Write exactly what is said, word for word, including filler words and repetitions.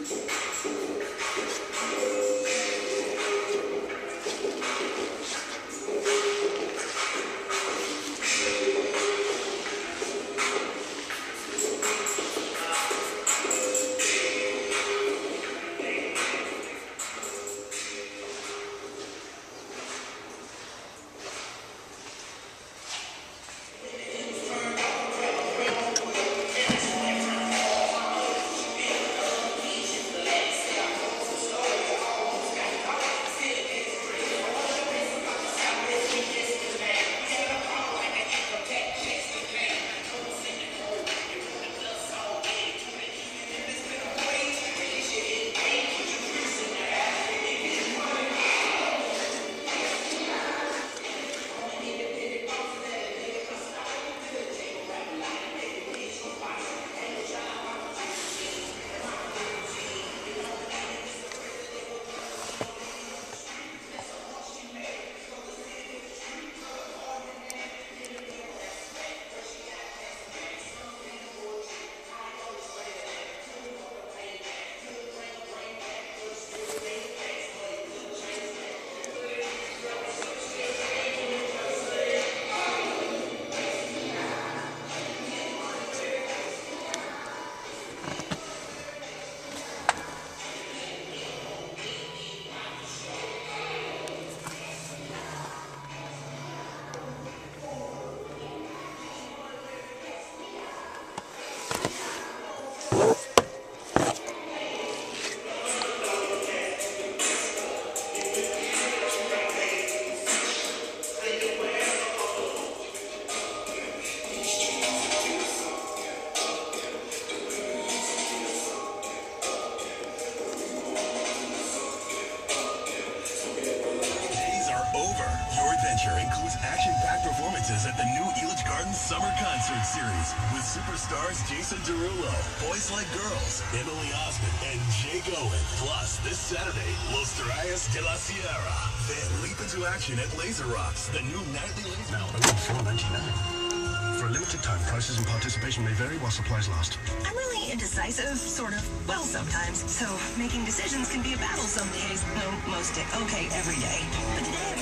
At the new Elitch Gardens Summer Concert Series with superstars Jason Derulo, Boys Like Girls, Emily Osment, and Jake Owen. Plus, this Saturday, Los Terrayas de la Sierra. Then leap into action at Laser Rocks, the new nightly laser. Now only four ninety-nine. For a limited time, prices and participation may vary while supplies last. I'm really indecisive, sort of. Well, sometimes. So making decisions can be a battle some days. No, most days. Okay, every day. But today